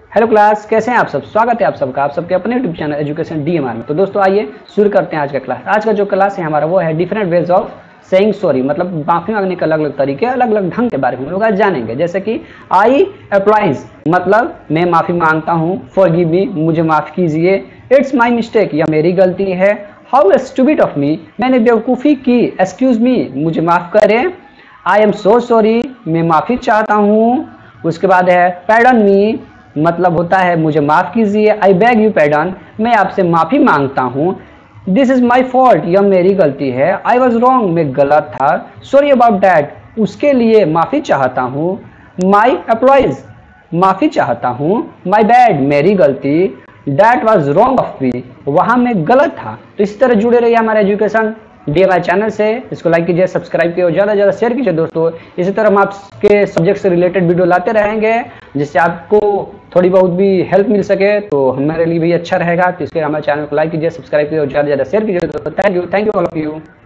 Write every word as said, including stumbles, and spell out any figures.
Hello class, कैसे हैं आप सब। स्वागत है आप सबका आप सबके अपने यूट्यूब चैनल एजुकेशन डीएमआर में। तो दोस्तों आइए शुरू करते हैं आज का क्लास। आज का जो क्लास है हमारा वो है different ways of saying sorry, मतलब माफी मांगने के अलग अलग तरीके, अलग अलग ढंग के बारे में हम लोग आज जानेंगे। जैसे कि आई अप्लाइज, मतलब मैं माफी मांगता हूँ। फॉरगिव मी, मुझे माफ कीजिए। इट्स माई मिस्टेक, यह मेरी गलती है। हाउ स्टूपिड ऑफ मी, मैंने बेवकूफ़ी की। एक्सक्यूज मी, मुझे माफ करें। आई एम सो सॉरी, मैं माफी चाहता हूँ। उसके बाद है पैर्डन मी, मतलब होता है मुझे माफ कीजिए। आई बैग यू पैर्डन, मैं आपसे माफी मांगता हूँ। दिस इज माई फॉल्ट, यह मेरी गलती है। आई वॉज रॉन्ग, मैं गलत था। सॉरी अबाउट डैट, उसके लिए माफी चाहता हूँ। माई अप्लॉइज, माफी चाहता हूँ। माई बैड, मेरी गलती। That was wrong of me, वहाँ मैं गलत था। तो इसी तरह जुड़े रहिए हमारे एजुकेशन डीएमआई चैनल से। इसको लाइक कीजिए, सब्सक्राइब कीजिए और ज़्यादा से ज़्यादा शेयर कीजिए दोस्तों। इसी तरह हम आपके सब्जेक्ट से रिलेटेड वीडियो लाते रहेंगे जिससे आपको थोड़ी बहुत भी हेल्प मिल सके, तो हमारे लिए भी अच्छा रहेगा। तो इसके हमारे चैनल को लाइक कीजिए, सब्सक्राइब कीजिए और ज़्यादा से ज़्यादा शेयर कीजिए दोस्तों। Thank you, thank you all of you.